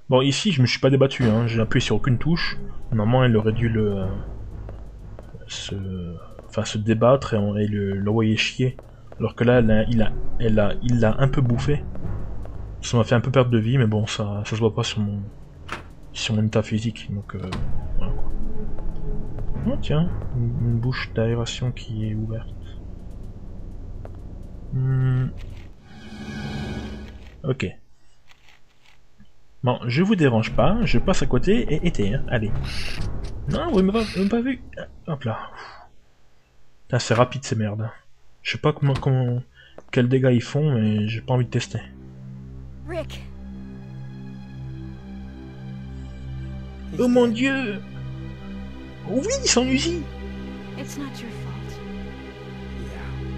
Bon, ici, je me suis pas débattu, hein. J'ai appuyé sur aucune touche. Normalement, elle aurait dû se, se débattre et l'envoyer chier. Alors que là, il l'a un peu bouffé. Ça m'a fait un peu perdre de vie, mais bon, ça se voit pas sur mon état physique, donc voilà quoi. Oh tiens, une bouche d'aération qui est ouverte. Ok. Bon, je vous dérange pas, je passe à côté et été, hein. Allez. Non, vous m'avez pas vu. Hop là. Putain, c'est rapide ces merdes. Je sais pas quels dégâts ils font, mais j'ai pas envie de tester. Rick. Oh mon dieu! Oui, son Uzi! It's not your fault. Yeah.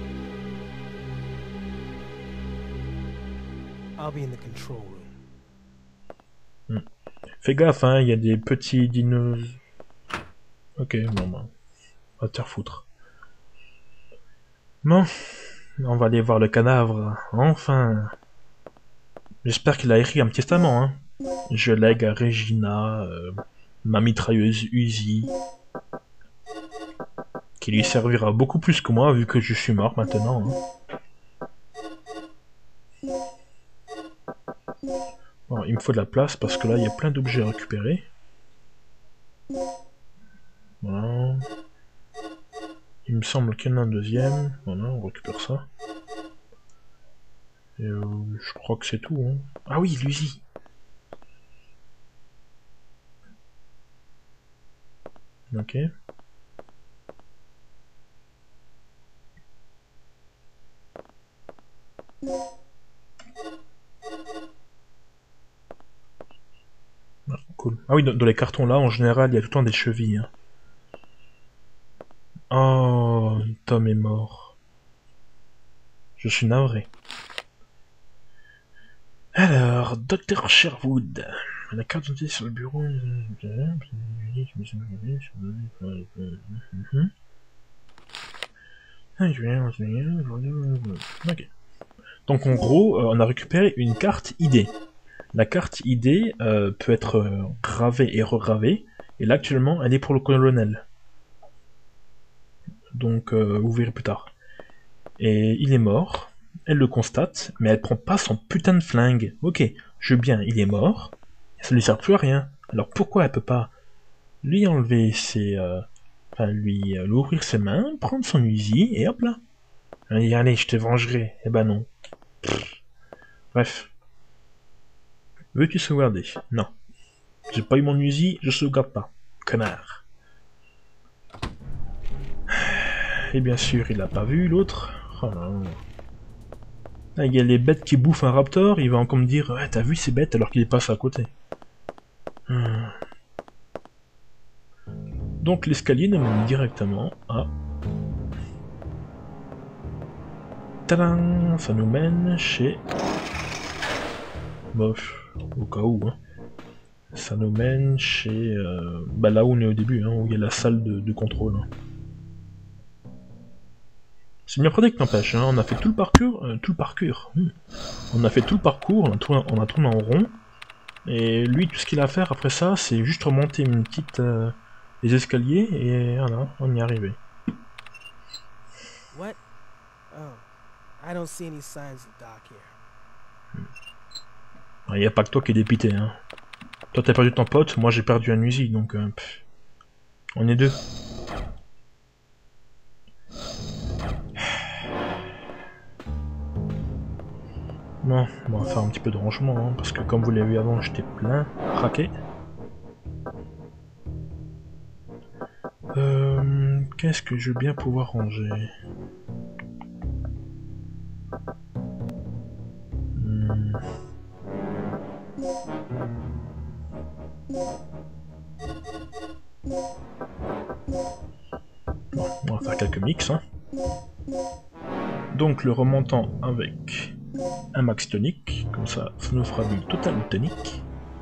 I'll be in the control room. Fais gaffe, hein, il y a des petits dinos. Ok, bon bah. On va te faire foutre. Bon, on va aller voir le cadavre. Enfin. J'espère qu'il a écrit un testament, hein. Je lègue à Regina ma mitrailleuse Uzi. Qui lui servira beaucoup plus que moi, vu que je suis mort maintenant, hein. Bon, il me faut de la place parce que là il y a plein d'objets à récupérer. Voilà. Il me semble qu'il y en a un deuxième. Voilà, on récupère ça. Et je crois que c'est tout. Hein. Ah oui, l'Uzi. Ok. Ah, cool. Ah oui, dans les cartons là, en général, il y a tout le temps des chevilles. Hein. Oh, Tom est mort. Je suis navré. Alors, Dr. Sherwood. La carte d'identité sur le bureau. Ok. Donc en gros, on a récupéré une carte ID. La carte ID peut être gravée et regravée. Et là actuellement, elle est pour le colonel. Donc vous verrez plus tard. Et il est mort. Elle le constate, mais elle prend pas son putain de flingue. Ok, je veux bien, il est mort. Ça lui sert plus à rien. Alors pourquoi elle peut pas lui enlever ses... lui ouvrir ses mains, prendre son Uzi, et hop là. Allez, je te vengerai. Eh ben non. Pff. Bref. Veux-tu sauvegarder? Non. J'ai pas eu mon Uzi, je sauvegarde pas. Connard. Et bien sûr, il l'a pas vu, l'autre. Oh non. Là, il y a les bêtes qui bouffent un raptor, il va encore me dire ouais, t'as vu ces bêtes alors qu'il est passé à côté. Donc l'escalier nous mène directement à... Tadam! Ça nous mène chez... Bof, au cas où, hein. Ça nous mène chez... bah là où on est au début, hein, où il y a la salle de contrôle. Hein. C'est bien pratique n'empêche, hein. On a fait tout le parcours, On a fait tout le parcours, on a tourné en rond, et lui tout ce qu'il a à faire après ça, c'est juste remonter une petite... les escaliers, et voilà, on y est arrivé. What? Oh, I don't see any signs of Doc here. Il n'y a pas que toi qui est dépité, hein. Toi t'as perdu ton pote, moi j'ai perdu un Uzi, donc... on est deux. Bon, on va faire un petit peu de rangement, hein, parce que comme vous l'avez vu avant, j'étais plein, craqué. Qu'est-ce que je veux bien pouvoir ranger? Bon, on va faire quelques mix. Hein. Donc le remontant avec un max tonique, comme ça, ça nous fera du total tonique.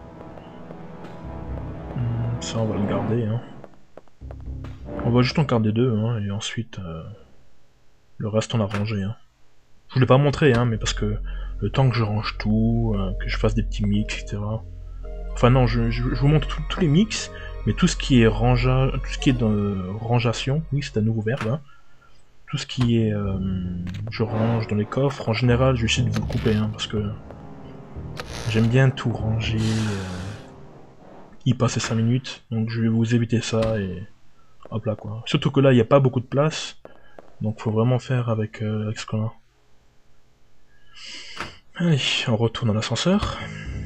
Ça on va le garder. Hein. On va juste en garder deux, hein, et ensuite le reste on a rangé. Hein. Je vous l'ai pas montré, hein, mais parce que le temps que je range tout, que je fasse des petits mix, etc. Enfin non, je vous montre tous les mix, mais tout ce qui est tout ce qui est dans rangeation, oui c'est un nouveau verbe, hein. Tout ce qui est je range dans les coffres, en général je vais essayer de vous le couper, hein, parce que j'aime bien tout ranger, y passer 5 minutes, donc je vais vous éviter ça et hop là quoi. Surtout que là il n'y a pas beaucoup de place, donc faut vraiment faire avec ce qu'on a. Allez, on retourne dans l'ascenseur.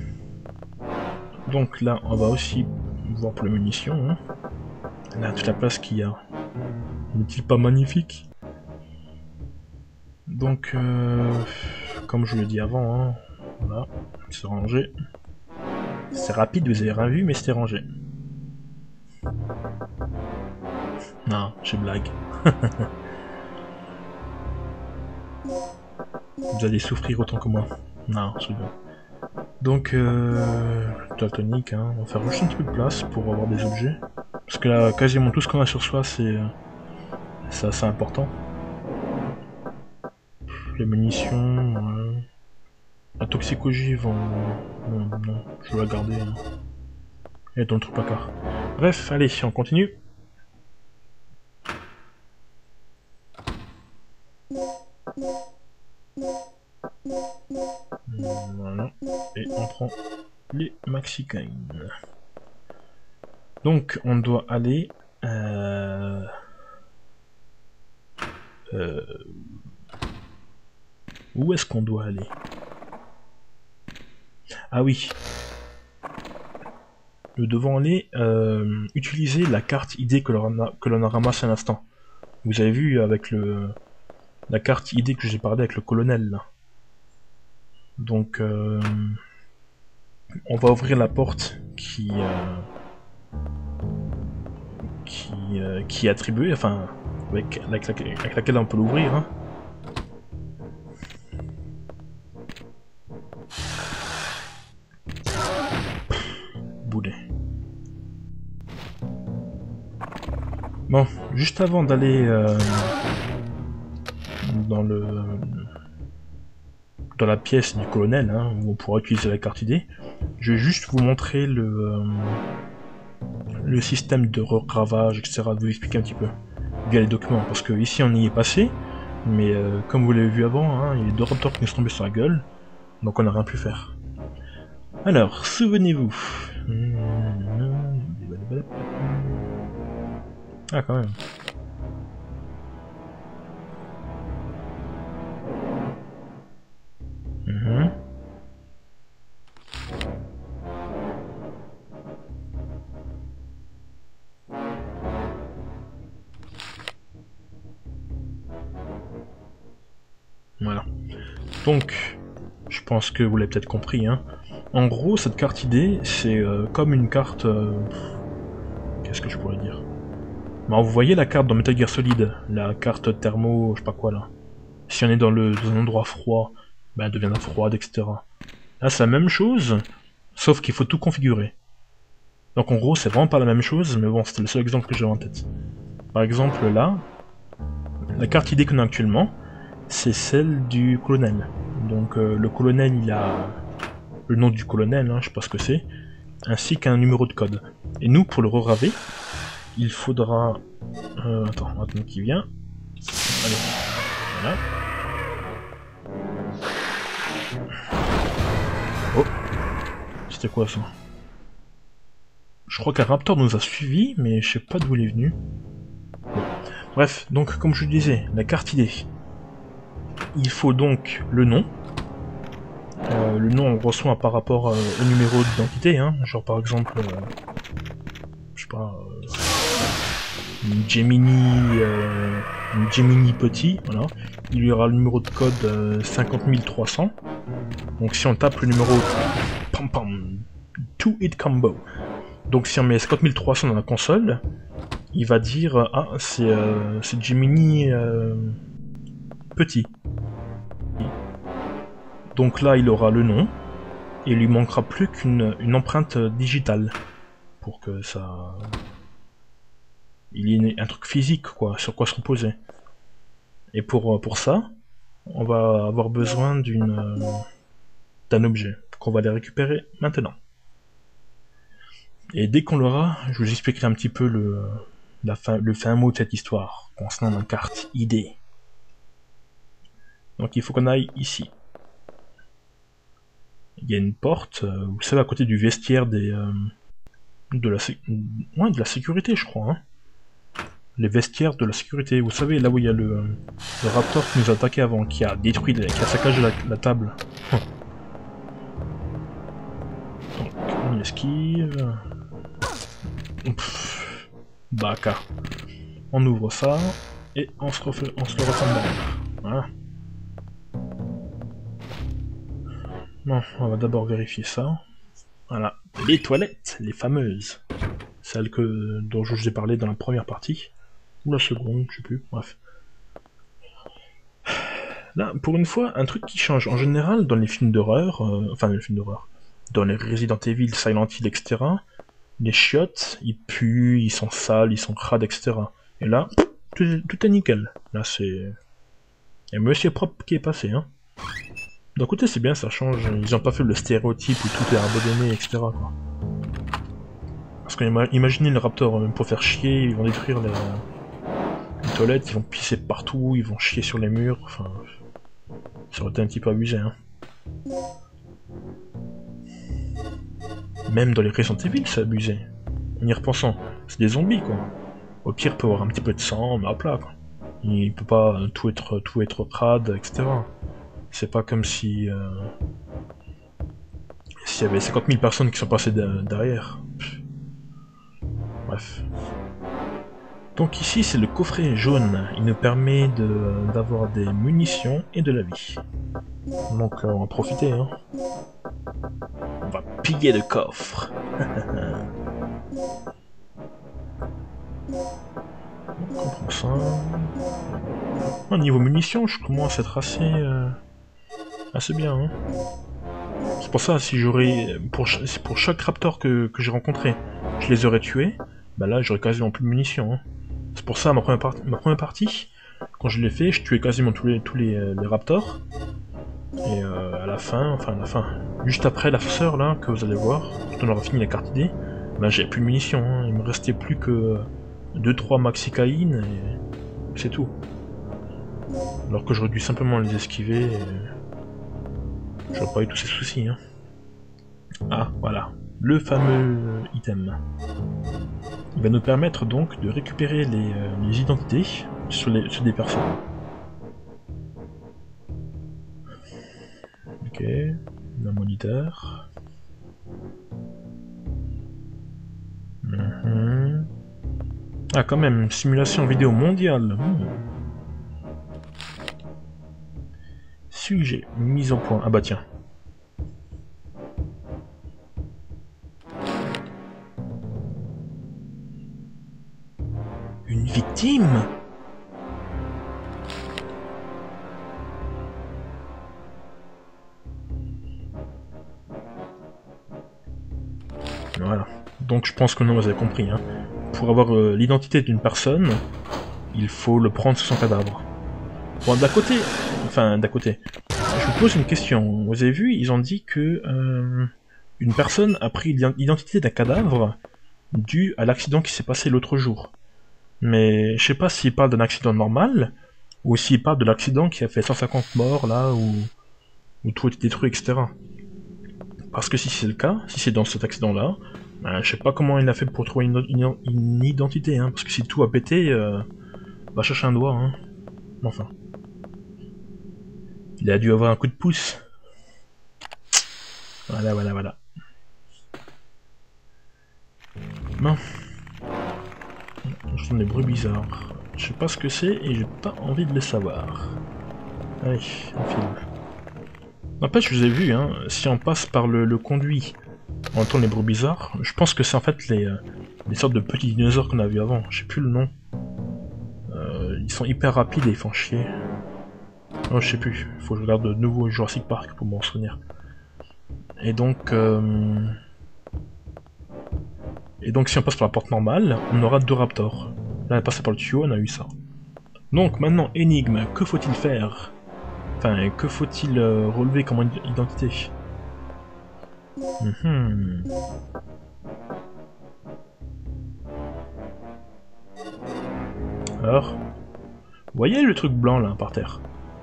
Donc là, on va aussi voir pour les munitions. Hein. Là, toute la place qu'il y a. N'est-il pas magnifique? Donc, comme je l'ai dit avant, hein, voilà, c'est rangé. C'est rapide, vous avez rien vu, mais c'était rangé. Non, je blague. Vous allez souffrir autant que moi. Non, je rigole. Donc, daltonique, hein, on va faire juste un petit peu de place pour avoir des objets. Parce que là, quasiment tout ce qu'on a sur soi, c'est assez important. Les munitions, la toxicogive, non, je vais la garder. Hein. Elle est dans le truc placard. Bref, allez, on continue. Voilà. Et on prend les Maxicaines. Donc on doit aller où est-ce qu'on doit aller? Ah oui. Nous devons aller utiliser la carte ID que l'on a ramassée à l'instant. Vous avez vu avec la carte ID que j'ai parlé avec le colonel là. Donc on va ouvrir la porte qui est attribuée, enfin avec laquelle on peut l'ouvrir. Hein. Boulet. Bon, juste avant d'aller dans la pièce du colonel, hein, où on pourra utiliser la carte ID, je vais juste vous montrer le système de regravage, etc. Vous expliquer un petit peu via les documents, parce que ici on y est passé, mais comme vous l'avez vu avant, hein, il y a deux raptors qui nous sont tombés sur la gueule, donc on n'a rien pu faire. Alors, souvenez-vous. Ah, quand même. Voilà. Donc, je pense que vous l'avez peut-être compris, hein. En gros, cette carte ID, c'est comme une carte... Qu'est-ce que je pourrais dire? Bon, vous voyez la carte dans Metal Gear Solid, la carte thermo, je sais pas quoi là. Si on est dans un endroit froid, ben, elle deviendra froide, etc. Là, c'est la même chose, sauf qu'il faut tout configurer. Donc en gros, c'est vraiment pas la même chose, mais bon, c'était le seul exemple que j'avais en tête. Par exemple, là, la carte ID qu'on a actuellement, c'est celle du colonel. Donc le colonel, il a le nom du colonel, hein, je sais pas ce que c'est, ainsi qu'un numéro de code. Et nous, pour le regraver, il faudra... attends, on attend qu'il vient. Allez, voilà. Oh, c'était quoi ça? Je crois qu'un raptor nous a suivis, mais je sais pas d'où il est venu. Bon. Bref, donc comme je le disais, la carte ID. Il faut donc le nom. Le nom on reçoit par rapport au numéro d'identité, hein. Genre par exemple, je sais pas, une Gemini petit, voilà. Il y aura le numéro de code 50300. Donc si on tape le numéro, pam pam, 2-hit combo. Donc si on met 50300 dans la console, il va dire ah c'est Gemini petit. Donc là il aura le nom et il lui manquera plus qu'une empreinte digitale pour que ça, il y ait un truc physique quoi sur quoi se reposer. Et pour ça, on va avoir besoin d'un objet qu'on va aller récupérer maintenant. Et dès qu'on l'aura, je vous expliquerai un petit peu le fin mot de cette histoire, concernant ma carte ID. Donc il faut qu'on aille ici. Il y a une porte, vous savez, à côté du vestiaire de la sécurité, je crois. Hein. Les vestiaires de la sécurité, vous savez, là où il y a le raptor qui nous a attaqué avant, qui a détruit, qui a saccagé la table. Donc, on esquive. Pff, baka. On ouvre ça, et on se le ressemble derrière. Voilà. Bon, on va d'abord vérifier ça. Voilà, les toilettes, les fameuses. Celles dont je vous ai parlé dans la première partie. Ou la seconde, je sais plus, bref. Là, pour une fois, un truc qui change. En général, dans les films d'horreur, enfin, les films d'horreur, dans les Resident Evil, Silent Hill, etc., les chiottes, ils puent, ils sont sales, ils sont crades, etc. Et là, tout est nickel. Là, c'est... Il y a Monsieur Propre qui est passé, hein. D'un côté, c'est bien, ça change. Ils ont pas fait le stéréotype où tout est abandonné, etc., quoi. Parce que imaginez le raptor, pour faire chier, ils vont détruire les toilettes, ils vont pisser partout, ils vont chier sur les murs, enfin... Ça aurait été un petit peu abusé, hein. Même dans les Resident Evil, c'est abusé. En y repensant, c'est des zombies, quoi. Au pire, il peut y avoir un petit peu de sang, mais hop là, quoi. Il peut pas tout être crade, etc. C'est pas comme si... s'il y avait 50 000 personnes qui sont passées derrière. Bref. Donc ici, c'est le coffret jaune. Il nous permet d'avoir des munitions et de la vie. Donc on va en profiter, hein. On va piller le coffre. Donc on prend ça. Au niveau munitions, je commence à être assez bien, hein. C'est pour ça, si j'aurais... Pour chaque raptor que j'ai rencontré, je les aurais tués, bah là j'aurais quasiment plus de munitions, hein. C'est pour ça, ma première partie, quand je l'ai fait, je tuais quasiment tous les raptors. Et à la fin, juste après la sœur là, que vous allez voir, quand on aura fini la carte ID, bah j'avais plus de munitions, hein. Il me restait plus que 2-3 maxicaïnes, et c'est tout. Alors que j'aurais dû simplement les esquiver, et... j'aurais pas eu tous ces soucis, hein. Ah, voilà, le fameux item. Il va nous permettre donc de récupérer les identités sur des personnes. Ok, un moniteur. Ah, quand même, simulation vidéo mondiale. Sujet, mise au point. Ah bah tiens. Une victime? Voilà. Donc je pense que non, vous avez compris, hein. Pour avoir l'identité d'une personne, il faut le prendre sur son cadavre. Bon, d'à côté... Enfin, d'à côté. Je vous pose une question. Vous avez vu, ils ont dit que une personne a pris l'identité d'un cadavre dû à l'accident qui s'est passé l'autre jour. Mais je sais pas s'il parle d'un accident normal, ou s'il parle de l'accident qui a fait 150 morts, là, où tout était détruit, etc. Parce que si c'est le cas, si c'est dans cet accident-là, ben, je sais pas comment il a fait pour trouver une identité, hein, parce que si tout a pété, va chercher un doigt, hein. Enfin. Il a dû avoir un coup de pouce. Voilà, voilà, voilà. Bon. J'entends des bruits bizarres. Je sais pas ce que c'est et j'ai pas envie de le savoir. Allez, on file. N'empêche, je vous ai vu, hein, si on passe par le conduit, on entend les bruits bizarres. Je pense que c'est en fait les sortes de petits dinosaures qu'on a vus avant. Je sais plus le nom. Ils sont hyper rapides et ils font chier. Oh, je sais plus. Faut que je regarde de nouveau Jurassic Park pour m'en souvenir. Et donc, si on passe par la porte normale, on aura 2 raptors. Là, on est passé par le tuyau, on a eu ça. Donc, maintenant, énigme, que faut-il faire? Enfin, que faut-il relever comme identité? Alors, vous voyez le truc blanc là par terre?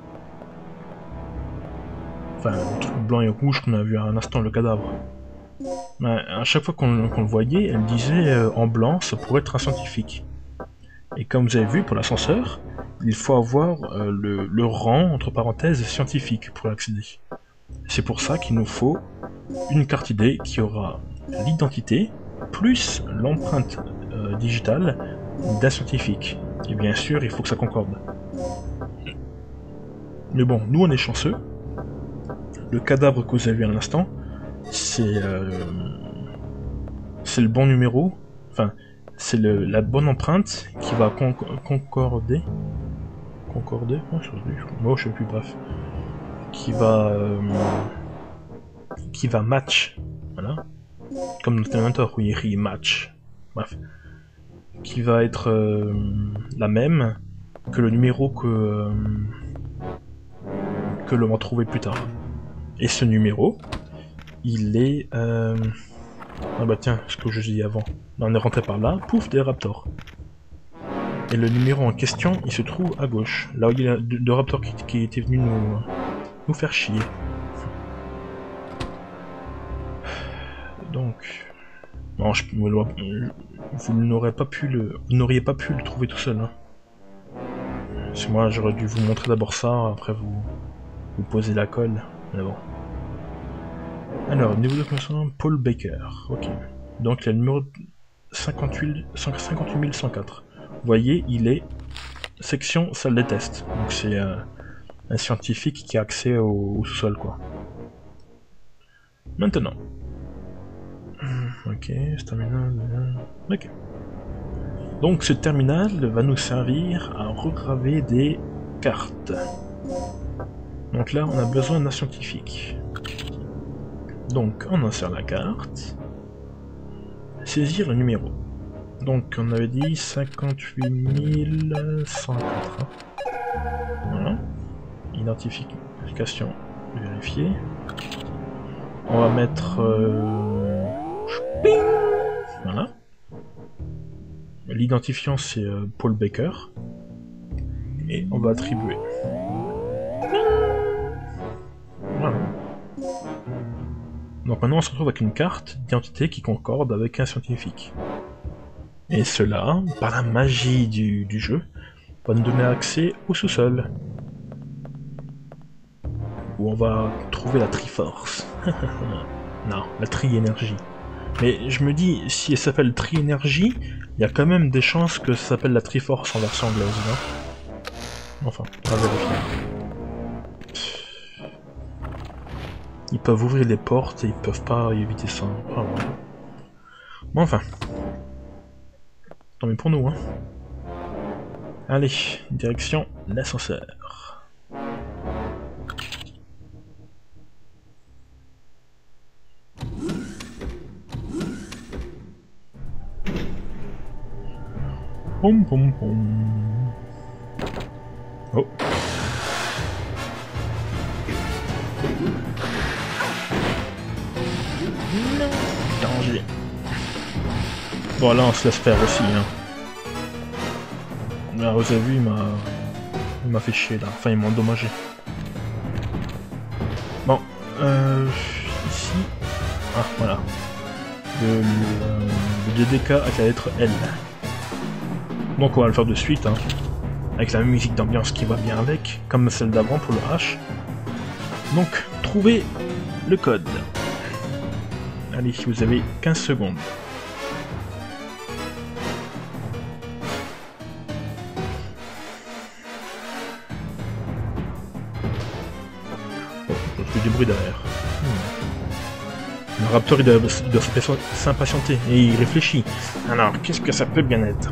Enfin, le truc blanc et rouge qu'on a vu à un instant, le cadavre. À chaque fois qu'on le voyait, elle disait en blanc, ça pourrait être un scientifique. Et comme vous avez vu, pour l'ascenseur, il faut avoir le rang, entre parenthèses, scientifique pour accéder. C'est pour ça qu'il nous faut une carte ID qui aura l'identité, plus l'empreinte digitale d'un scientifique. Et bien sûr, il faut que ça concorde. Mais bon, nous on est chanceux. Le cadavre que vous avez vu à l'instant, c'est le bon numéro, enfin, c'est la bonne empreinte qui va concorder. Concorder? Oh, je sais plus, bref. Qui va match. Voilà. Comme le Terminator, où il écrit match. Bref. Qui va être la même que le numéro que l'on va trouver plus tard. Et ce numéro, il est... Ah bah tiens, ce que je dis avant. Là, on est rentré par là, pouf, des raptors. Et le numéro en question, il se trouve à gauche. Là où il y a deux raptors qui étaient venus nous faire chier. Donc... Non, vous n'auriez pas pu le trouver tout seul. Hein. Parce que moi, j'aurais dû vous montrer d'abord ça, après vous posez la colle. Mais bon. Alors, niveau de connaissance, Paul Baker. Ok. Donc, il y a le numéro 58104. Vous voyez, il est section salle des tests. Donc, c'est un scientifique qui a accès au sous-sol, quoi. Maintenant. Ok, ce terminal. Ok. Donc, ce terminal va nous servir à regraver des cartes. Donc là, on a besoin d'un scientifique. Donc, on insère la carte. Saisir le numéro. Donc, on avait dit 58104. Hein. Voilà. Identification vérifiée. On va mettre... Voilà. L'identifiant, c'est Paul Baker. Et on va attribuer. Voilà. Donc maintenant on se retrouve avec une carte d'identité qui concorde avec un scientifique. Et cela, par la magie du jeu, va nous donner accès au sous-sol. Où on va trouver la Triforce. Non, la Tri-Énergie. Mais je me dis, si elle s'appelle Tri-Énergie, il y a quand même des chances que ça s'appelle la Triforce en version anglaise, non? Enfin, on va vérifier. Ils peuvent ouvrir les portes et ils peuvent pas éviter ça. Ah, ouais. Bon, enfin. Tant mieux pour nous, hein. Allez, direction l'ascenseur. Pom pom pom. Oh. Non. Danger. Bon là on se laisse faire aussi hein. Là vous avez vu il m'a fait chier là, enfin il m'a endommagé. Bon, ici... Ah voilà. Le DDK avec la lettre L. Donc on va le faire de suite, hein. Avec la musique d'ambiance qui va bien avec, comme celle d'avant pour le H. Donc, trouvez le code. Allez, vous avez 15 secondes. Oh, je fais du bruit derrière. Le Raptor, il doit s'impatienter, et il réfléchit. Alors, qu'est-ce que ça peut bien être?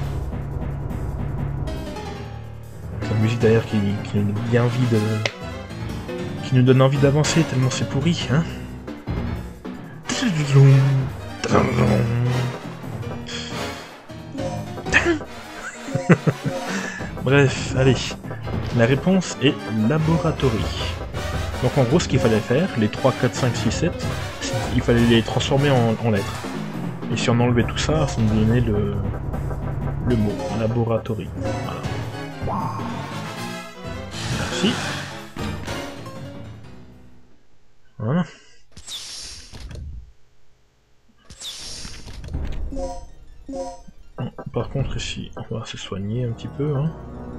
La musique derrière qui nous donne envie de... qui nous donne envie d'avancer tellement c'est pourri, hein. Bref, allez. La réponse est laboratory. Donc en gros, ce qu'il fallait faire, les 3, 4, 5, 6, 7, il fallait les transformer en lettres. Et si on enlevait tout ça, ça nous donnait le mot, laboratory. Merci. Voilà. Bon, par contre ici, on va se soigner un petit peu. Hein.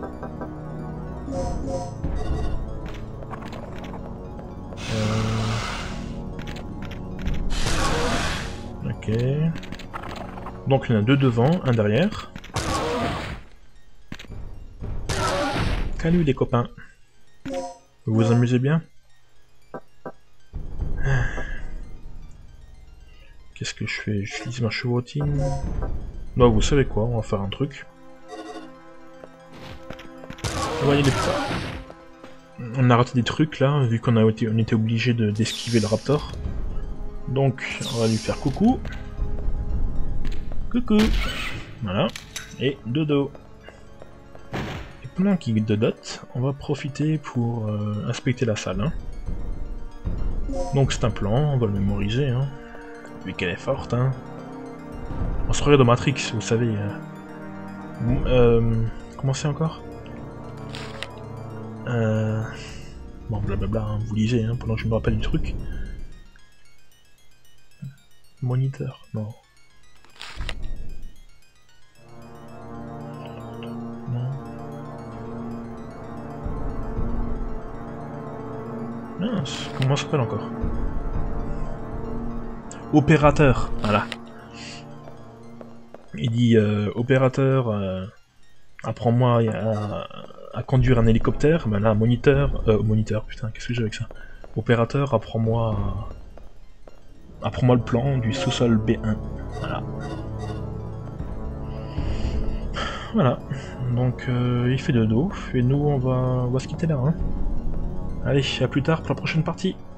Ok. Donc il y en a deux devant, un derrière. Salut les copains. Vous vous amusez bien? Qu'est-ce que je fais? J'utilise ma chevrotine. Non, vous savez quoi, on va faire un truc. On va y aller plus tard. On a raté des trucs là, vu qu'on était obligé d'esquiver le raptor. Donc, on va lui faire coucou. Coucou. Voilà. Et dodo. Et pendant qu'il dodote, on va profiter pour inspecter la salle. Hein. Donc c'est un plan, on va le mémoriser. Hein. Vu qu'elle est forte. Hein. On se croirait dans Matrix, vous savez. Comment c'est encore? Bon, blablabla, hein, vous lisez, hein, pendant que je me rappelle du truc. Moniteur, non. Non. Mince, comment ça s'appelle encore? Opérateur, voilà. Il dit, opérateur, apprends-moi à conduire un hélicoptère. Ben là, moniteur, putain, qu'est-ce que j'ai avec ça? Opérateur, apprends-moi le plan du sous-sol B1. Voilà. Voilà. Donc, il fait dodo, et nous, on va se quitter là, hein. Allez, à plus tard pour la prochaine partie.